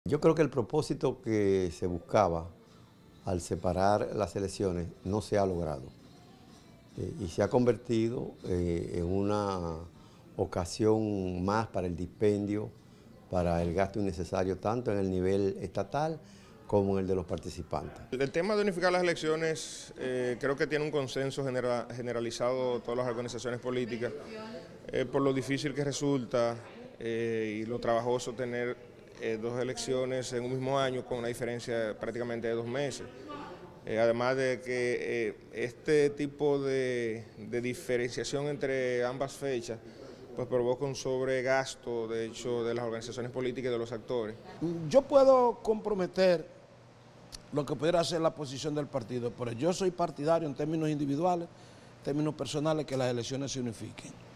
Yo creo que el propósito que se buscaba al separar las elecciones no se ha logrado y se ha convertido en una ocasión más para el dispendio, para el gasto innecesario tanto en el nivel estatal como en el de los participantes. El tema de unificar las elecciones creo que tiene un consenso generalizado todas las organizaciones políticas por lo difícil que resulta y lo trabajoso tener dos elecciones en un mismo año con una diferencia prácticamente de 2 meses. Además de que este tipo de diferenciación entre ambas fechas pues provoca un sobregasto, de hecho, de las organizaciones políticas y de los actores. Yo puedo comprometer lo que pudiera ser la posición del partido, pero yo soy partidario en términos individuales, en términos personales, que las elecciones se unifiquen.